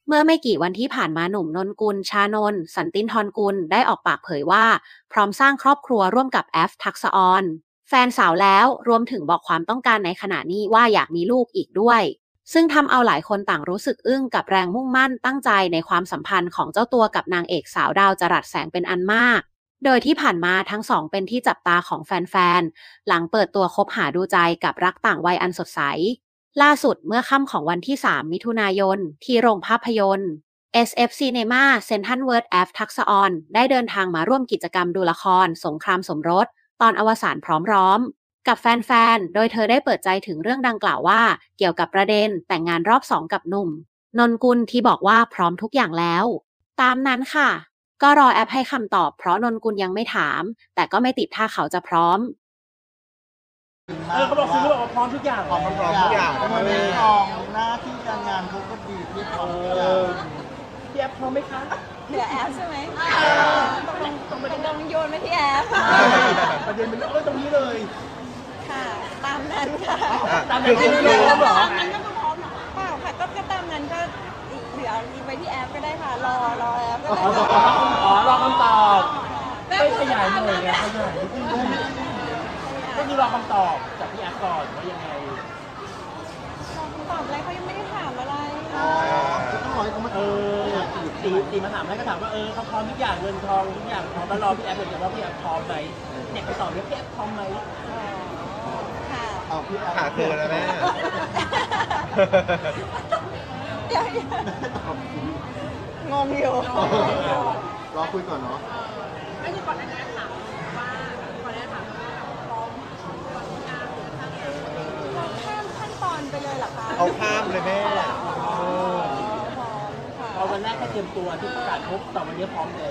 เมื่อไม่กี่วันที่ผ่านมาหนุ่มนนกุลชานนท์สันตินทรกุลได้ออกปากเผยว่าพร้อมสร้างครอบครัวร่วมกับแอฟทักษะออนแฟนสาวแล้วรวมถึงบอกความต้องการในขณะนี้ว่าอยากมีลูกอีกด้วยซึ่งทำเอาหลายคนต่างรู้สึกอึ้งกับแรงมุ่งมั่นตั้งใจในความสัมพันธ์ของเจ้าตัวกับนางเอกสาวดาวจรัสแสงเป็นอันมากโดยที่ผ่านมาทั้งสองเป็นที่จับตาของแฟนๆหลังเปิดตัวคบหาดูใจกับรักต่างวัยอันสดใสล่าสุดเมื่อค่ำของวันที่3มิถุนายนที่โรงภาพยนตร์ SF Cinema Central World แอฟทักษะออนได้เดินทางมาร่วมกิจกรรมดูละครสงครามสมรสตอนอวสานพร้อมร้อมกับแฟนๆโดยเธอได้เปิดใจถึงเรื่องดังกล่าวว่าเกี่ยวกับประเด็นแต่งงานรอบ2กับหนุ่มนนกุลที่บอกว่าพร้อมทุกอย่างแล้วตามนั้นค่ะก็รอแอปให้คำตอบเพราะนนกุลยังไม่ถามแต่ก็ไม่ติดถ้าเขาจะพร้อมเขาบอกซื้อบอกว่าพร้อมทุกอย่างพร้อมทุกอย่างมันมีกองหน้าที่การงานเขาก็ดีที่พร้อมทุกอย่างพี่แอฟพร้อมไหมคะเหลือแอฟใช่ไหมต้องโยนไปที่แอฟประเด็นมันก็ตรงนี้เลยค่ะตามนั้นค่ะตามนั้นคือพร้อมเหรอตามนั้นก็พร้อมเหรอเปล่าค่ะก็ตามนั้นก็เหลือไปที่แอฟก็ได้ค่ะรอแอฟก็ได้รอคำตอบไม่ขยายหน่อยไงขยายก็คือรอคำตอบจากพี่แอฟก่อนว่ายังไงตอบอะไรเขายังไม่ได้ถามอะไรจะต้องรอให้เขามาตีมาถามให้ก็ถามว่าเขาพร้อมทุกอย่างเงินทองทุกอย่างพร้อมแล้วรอพี่แอฟเหมือนกันว่าพี่แอฟพร้อมไหมเนี่ยไปตอบเรื่องพี่แอฟพร้อมไหมค่ะเอาพี่แอฟขาดคือแล้วแม่งงอยู่รอคุยก่อนเนาะไม่ใช่ก่อนหน้านี้ถามว่าก่อนหน้านี้ถามว่าพร้อมข้ามขั้นตอนไปเลยเหรอคะเอาข้ามเลยแม่พอวันแรกแค่เตรียมตัวที่ประกาศพบต่อวันนี้พร้อมเลย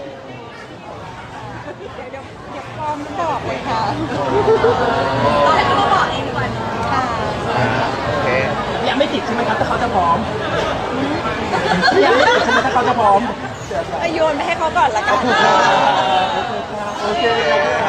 เดี๋ยวพร้อมบอกเลยค่ะเราให้เขามาบอกเองดีกว่าค่ะโอเคยังไม่ติดใช่ไหมครับถ้าเขาจะพร้อมยังไม่ติดใช่ไหมถ้าเขาจะพร้อมโยนไปให้เขาก่อนละกันโอเค